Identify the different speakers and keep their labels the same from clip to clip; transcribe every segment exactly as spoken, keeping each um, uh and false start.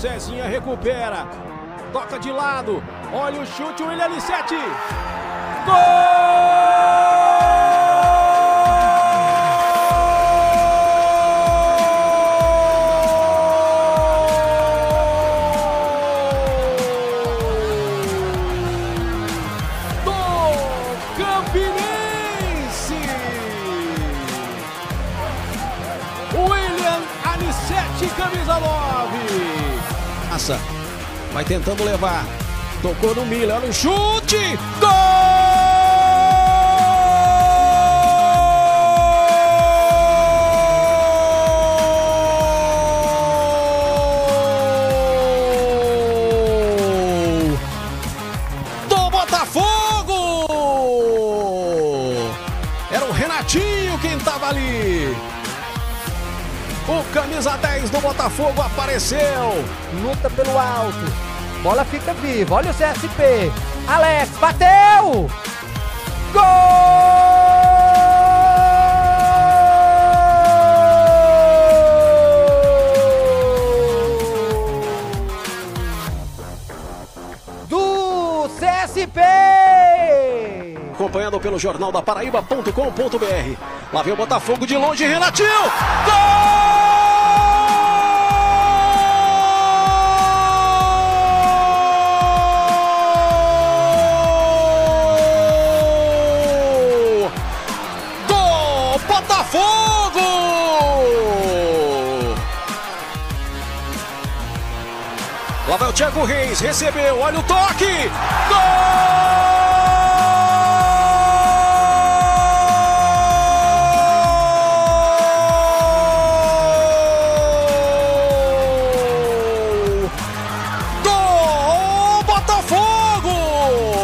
Speaker 1: Cezinha recupera. Toca de lado. Olha o chute, o William Alicete. Gol! Campinense! William Alicete, camisa nove. Passa, vai tentando levar. Tocou no Miller, olha o chute! Gol! Do Botafogo! Era o Renatinho quem estava ali. O camisa dez do Botafogo apareceu.
Speaker 2: Luta pelo alto. Bola fica viva. Olha o C S P. Alex bateu. Gol! Do C S P.
Speaker 1: Acompanhando pelo jornal da Paraíba ponto com ponto br. Lá vem o Botafogo de longe, Renatinho! Gol! Do Botafogo! Lá vai o Thiago Reis, recebeu, olha o toque! Gol!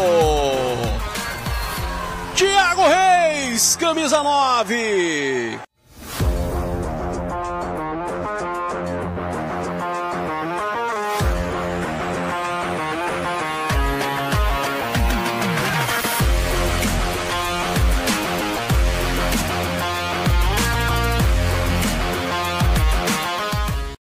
Speaker 1: Thiago Reis, camisa nove.